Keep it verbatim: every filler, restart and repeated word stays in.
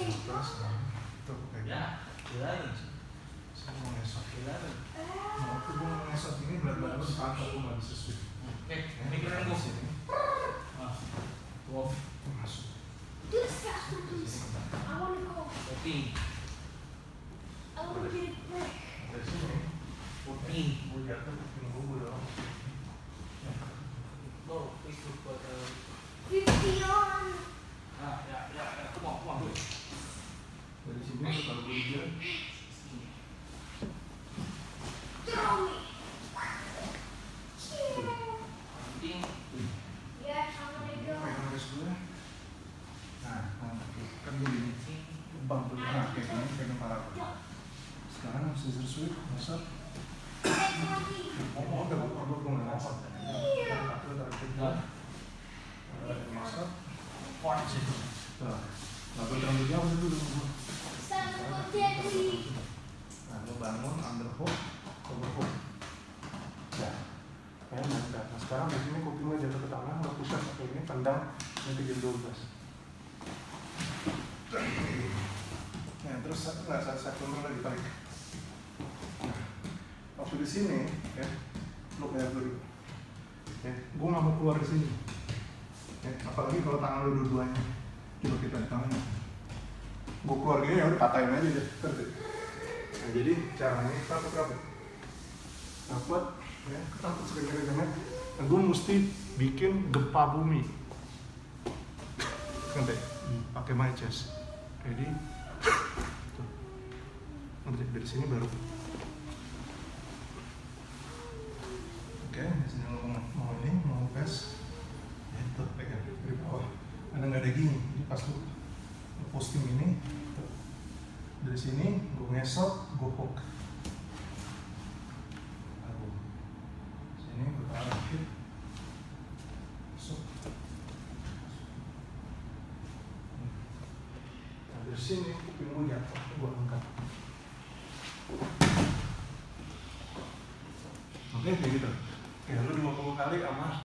terus tuh kayak ya bilangin saya mau ngesot bilangin mau tuh gue mau ngesot ini berat-berat lu sekarang aku nggak bisa sweep oke mikirin gue sini ah wow masuk Do this faster, please. I want to go. kopi I want to get a break. dari sini kopi gue jatuh kuping gue gue dorong oh Facebook buat Fifty on. ah ya ya ya come on come on dulu dari sini kalau gue dia Throw me. penting Yes, I'm gonna go. pegang garis gue nah nah kan gue gini bang tuh nah kayak gini pegang kepala gue sekarang scissor sweep ngesot Hey, mommy. oh mau udah gue perlu gue nggak ngesot aku taruh ke dan ngesot kuat sih tuh nggak boleh terlalu jauh dulu gue Sounds so deadly. nah lo bangun under hook cover hook ya kayak nempel nah sekarang di sini kuping lo jatuh ke tangan lo pusat pakai ini tendang ini ke jam dua belas nah terus nggak saat satu lagi tarik nah waktu di sini ya lo kayak dulu ya gue nggak mau keluar di sini ya apalagi kalau tangan lo dua-duanya coba kita di tangannya gue keluar gini ya udah patahin aja deh ngerti nah jadi caranya kita apa dapat ya takut sering-sering nah gue mesti bikin gempa bumi ngerti pakai my chest ready tuh ngerti dari sini baru oke di sini lo mau ini mau gas ya itu pegang dari bawah ada nggak ada gini jadi pas lo posting ini tuh. Dari sini gue ngesot gue hook lalu sini gue taruh hip masuk nah dari sini kuping gue jatuh gue angkat oke kayak gitu kayak lu dua puluh kali sama